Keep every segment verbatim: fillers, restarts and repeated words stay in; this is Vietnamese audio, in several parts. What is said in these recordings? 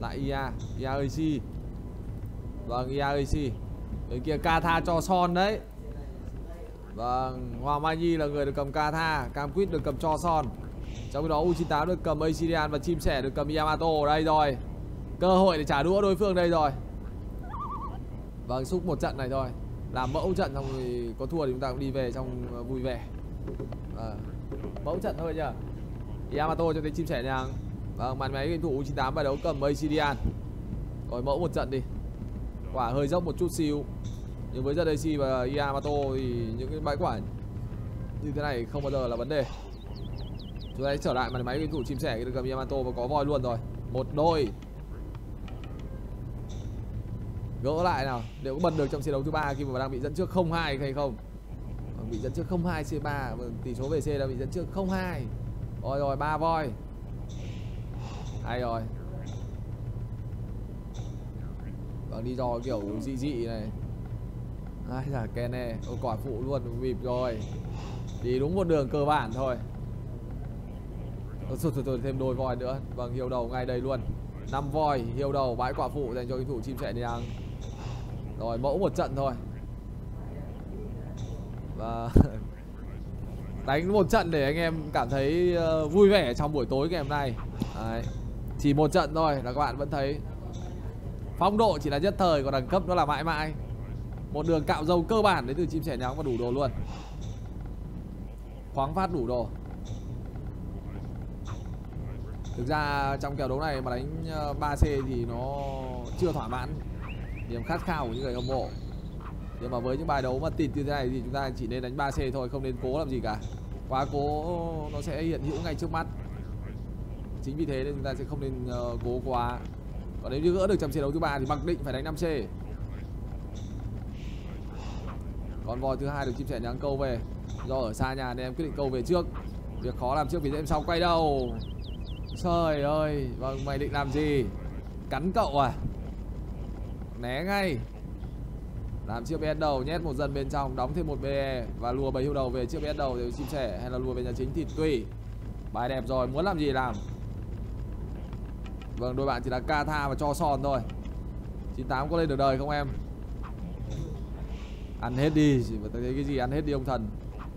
Lại i a, i a a xê. Vâng, i a a xê. Bên kia Katha cho son đấy. Vâng, Hoàng Mai Nhi là người được cầm Katha, Cam Quýt được cầm cho son. Trong khi đó U chín tám được cầm Asian và Chim Sẻ được cầm Yamato. Đây rồi, cơ hội để trả đũa đối phương đây rồi. Vâng, xúc một trận này thôi, làm mẫu trận xong thì có thua thì chúng ta cũng đi về trong vui vẻ. À, mẫu trận thôi nhá. Yamato cho tới Chim Sẻ nhàng. Vâng, màn máy game thủ U chín tám bài đấu cầm Asian. Rồi mẫu một trận đi. Quả hơi dốc một chút xíu, nhưng với Zadashi và Yamato thì những cái bãi quả như thế này không bao giờ là vấn đề. Chúng ta hãy trở lại màn máy game thủ Chim Sẻ được cầm Yamato và có voi luôn rồi. Một đôi. Gỡ lại nào, liệu có bật được trong trận đấu thứ ba khi mà đang bị dẫn trước không hai hay không? Bị dẫn trước không hai xê ba, tỷ số về C đã bị dẫn trước không hai. Rồi rồi, ba voi. Hay rồi. Vâng, đi dò kiểu dị dị này. Ai là Kene, ô quả phụ luôn, bịp rồi. Đi đúng một đường cơ bản thôi. Thôi, thôi, thôi, thêm đôi voi nữa. Vâng, hiêu đầu ngay đây luôn. năm voi, hiêu đầu, bãi quả phụ dành cho game thủ Chim Sẻ Niang. Rồi, mẫu một trận thôi. Và đánh một trận để anh em cảm thấy uh, vui vẻ trong buổi tối ngày hôm nay. Đấy. Chỉ một trận thôi là các bạn vẫn thấy phong độ chỉ là nhất thời, còn đẳng cấp nó là mãi mãi. Một đường cạo dâu cơ bản đến từ Chim Sẻ Nhắng và đủ đồ luôn. Khoáng phát đủ đồ. Thực ra trong kèo đấu này mà đánh ba xê thì nó chưa thỏa mãn niềm khát khao của những người hâm mộ. Nhưng mà với những bài đấu mà tịt như thế này thì chúng ta chỉ nên đánh ba xê thôi, không nên cố làm gì cả. Quá cố nó sẽ hiện hữu ngay trước mắt. Chính vì thế nên chúng ta sẽ không nên uh, cố quá. Còn nếu như gỡ được trong trận đấu thứ ba thì mặc định phải đánh năm xê. Còn voi thứ hai được Chim Sẻ Nhắng câu về. Do ở xa nhà nên em quyết định câu về trước. Việc khó làm trước vì em sau quay đầu. Trời ơi, vâng, mày định làm gì? Cắn cậu à? Né ngay. Làm chiếc bê ét đầu, nhét một dân bên trong, đóng thêm một bê e và lùa bầy hưu đầu về chiếc bê ét đầu để Chim Sẻ, hay là lùa về nhà chính thì tùy. Bài đẹp rồi, muốn làm gì làm. Vâng, đôi bạn chỉ là Katha và cho son thôi. chín tám có lên được đời không em? Ăn hết đi, chỉ thấy cái gì ăn hết đi ông thần.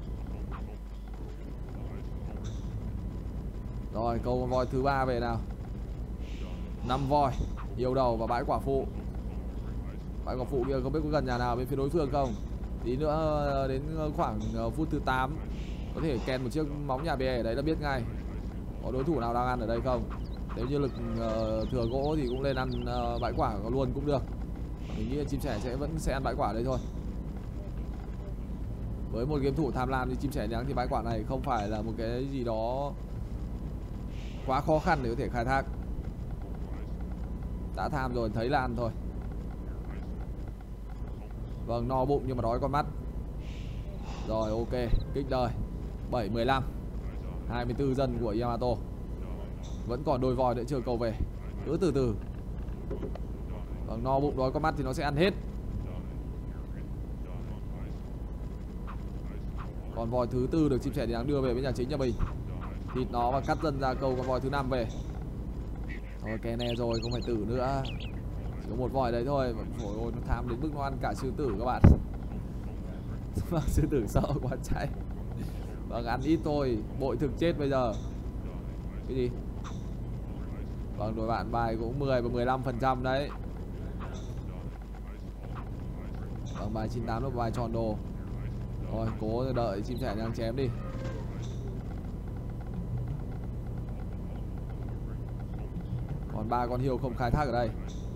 Rồi, câu voi thứ ba về nào. năm voi, yêu đầu và bãi quả phụ. Bãi quả phụ kia không biết có gần nhà nào bên phía đối phương không. Tí nữa đến khoảng phút thứ tám có thể kèn một chiếc móng nhà bè ở đấy là biết ngay có đối thủ nào đang ăn ở đây không. Nếu như lực uh, thừa gỗ thì cũng lên ăn uh, bãi quả luôn cũng được. Mình nghĩ Chim Sẻ sẽ vẫn sẽ ăn bãi quả đây thôi. Với một game thủ tham lam như Chim Sẻ Nhắng thì bãi quả này không phải là một cái gì đó quá khó khăn để có thể khai thác. Đã tham rồi thấy là ăn thôi. Vâng, no bụng nhưng mà đói con mắt. Rồi, ok, kích đời. Bảy mười lăm, hai mươi tư dân của Yamato. Vẫn còn đôi voi nữa chưa câu về. Cứ từ từ. Vâng, no bụng đói con mắt thì nó sẽ ăn hết. Còn voi thứ tư được Chim Sẻ Nhắng đưa về với nhà chính nhà mình. Thịt nó và cắt dân ra câu con voi thứ năm về. Thôi Kene rồi, không phải tử nữa. Chỉ có một voi đấy thôi. Ôi ôi, nó tham đến mức nó ăn cả sư tử các bạn. Sư tử sợ quá chạy. Vâng, ăn ít thôi, bội thực chết bây giờ. Cái gì? Vâng, đội bạn bài cũng mười và mười lăm phần trăm đấy. Vâng, bài chín tám là bài tròn đồ. Rồi, cố đợi Chim Sẻ đang chém đi. Còn ba con hiêu không khai thác ở đây.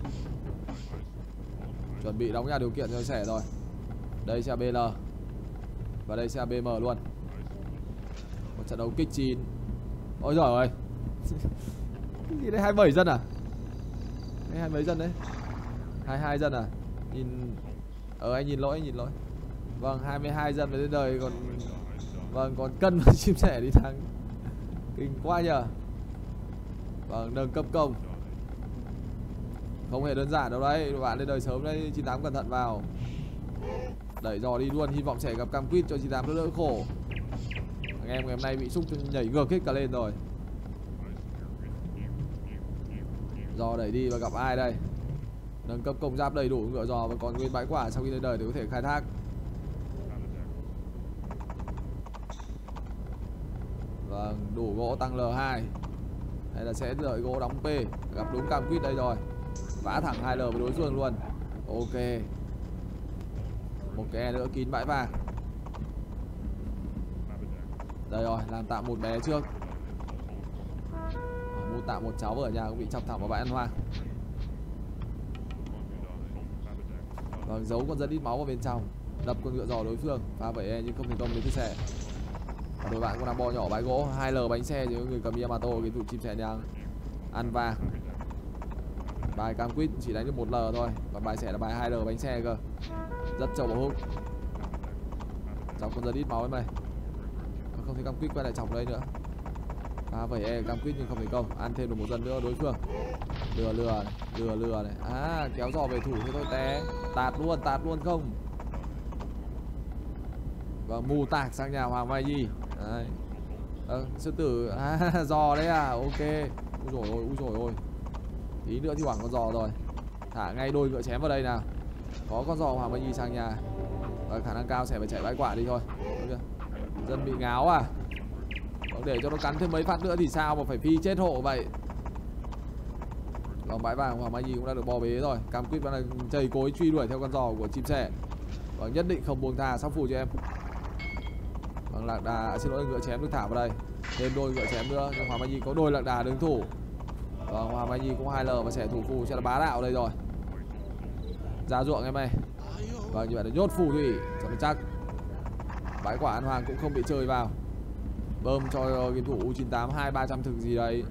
Chuẩn bị đóng nhà điều kiện cho Sẻ rồi. Đây sẽ bê lờ. Và đây sẽ bê em luôn. Một trận đấu kích chín. Ôi giời ơi. Cái gì đây, hai mươi bảy dân à? Hay hai mấy dân đấy? hai mươi hai dân à? Nhìn ờ anh nhìn lỗi, anh nhìn lỗi. Vâng, hai mươi hai dân mới đến đời còn. Vâng, còn cân và Chim Sẻ đi thắng. Kinh quá nhờ. Vâng, nâng cấp công. Không hề đơn giản đâu đấy, bạn lên đời sớm đấy, chín tám cẩn thận vào. Đẩy dò đi luôn, hy vọng sẽ gặp Cam Quýt cho chín tám đỡ đỡ khổ. Anh em ngày hôm nay bị xúc nhảy ngược hết cả lên rồi. Giò đẩy đi và gặp ai đây? Nâng cấp công giáp đầy đủ ngựa giò và còn nguyên bãi quả sau khi lên đời để có thể khai thác. Vâng, đủ gỗ tăng L hai. Hay là sẽ đợi gỗ đóng P. Gặp đúng cam quýt đây rồi. Vã thẳng hai L với đối phương luôn. Ok. Một cái E nữa kín bãi vàng. Đây rồi, làm tạm một bé trước. Mua tạm một cháu ở nhà cũng bị chọc thẳng vào bãi ăn hoang. Vâng, giấu con dân ít máu vào bên trong. Đập con ngựa giò đối phương. Phá vẩy E nhưng không thành công đến cái xe. Và đội bạn cũng đang bo nhỏ bãi gỗ. hai L bánh xe chứ người cầm Yamato cái tụ chim sẻ nhang ăn vàng. Bài cam quýt chỉ đánh được một L thôi. Còn bài sẻ là bài hai L bánh xe cơ. Rất trâu bảo húc. Chọc con dân ít máu ấy mày. Không thấy cam quýt quay lại chọc đây nữa. Phá vẩy E cam quýt nhưng không thành công. Ăn thêm được một dân nữa đối phương. Lừa lừa lừa lừa này. À, kéo giò về thủ thế thôi té. Tạt luôn, tạt luôn không. Và mù tạc sang nhà Hoàng Mai Nhi. Đấy. À, sư tử à, giò đấy à, ok. Úi dồi ôi, úi dồi ôi. Tí nữa thì hoảng con giò rồi. Thả ngay đôi ngựa chém vào đây nào. Có con giò Hoàng Mai Nhi sang nhà. Và khả năng cao sẽ phải chạy bãi quả đi thôi. Dân bị ngáo à. Còn để cho nó cắn thêm mấy phát nữa thì sao mà phải phi chết hộ vậy. Còn bãi vàng Hoàng Mai Nhi cũng đã được bo bế rồi. Cam quýt vẫn là chầy cối truy đuổi theo con giò của chim sẻ. Và nhất định không buông tha, sắp phù cho em. Vâng, lạc đà, xin lỗi, ngựa chém được thả vào đây. Thêm đôi ngựa chém nữa, nhưng Hoàng Mai Nhi có đôi lạc đà đứng thủ. Vâng, Hoàng Mai Nhi cũng hai L và sẽ thủ phù sẽ là bá đạo đây rồi. Ra ruộng em ơi. Vâng, như vậy là nhốt phù thủy cho nó chắc. Bãi quả ăn hoàng cũng không bị chơi vào. Bơm cho game thủ U chín tám hai ba trăm thực gì đấy.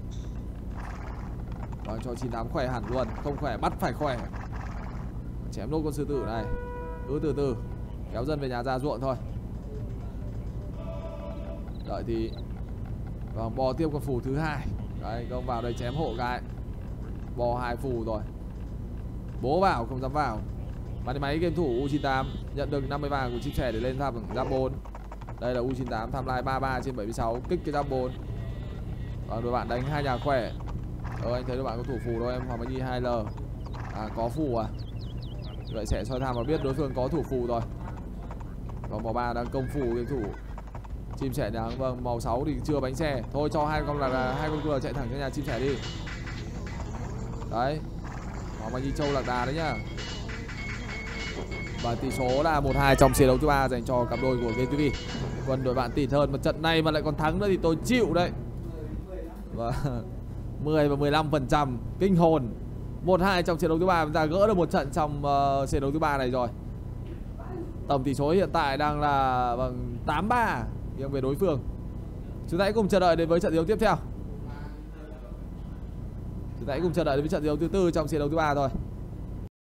Vâng, cho chín tám khỏe hẳn luôn. Không khỏe bắt phải khỏe. Chém nốt con sư tử này. Cứ từ từ kéo dân về nhà ra ruộng thôi. Đợi thì vâng, bò tiếp con phù thứ hai. Đấy, công vào đây chém hộ cái. Bò hai phù rồi. Bố vào không dám vào. Máy máy game thủ U chín tám nhận được năm mươi vàng của chim sẻ để lên thăm giáp bốn. Đây là U chín tám tham lai ba mươi ba trên bảy mươi sáu, kích cái giáp bốn. Vâng, đội bạn đánh hai nhà khỏe. Ờ, anh thấy đội bạn có thủ phù đâu em. Hoàng Mai Nhi hai L. À, có phù à. Vậy sẽ soi tham và biết đối phương có thủ phù rồi. Còn màu ba đang công phù game thủ chim sẻ nháng. Vâng, màu sáu thì chưa bánh xe. Thôi cho hai con là, là hai con cưa chạy thẳng cho nhà chim sẻ đi. Đấy. Hoàng Mai Nhi châu lạc đà đấy nhá. Và tỷ số là một hai trong trận đấu thứ ba dành cho cặp đôi của Game ti vi. Còn đội bạn tịt hơn, một trận này mà lại còn thắng nữa thì tôi chịu đấy. Và mười và mười lăm phần trăm kinh hồn. một hai trong trận đấu thứ ba, chúng ta gỡ được một trận trong uh, trận đấu thứ ba này rồi. Tổng tỷ số hiện tại đang là bằng tám ba nghiêng về đối phương. Chúng ta hãy cùng chờ đợi đến với trận đấu tiếp theo. Chúng ta hãy cùng chờ đợi đến với trận đấu thứ tư trong trận đấu thứ ba thôi.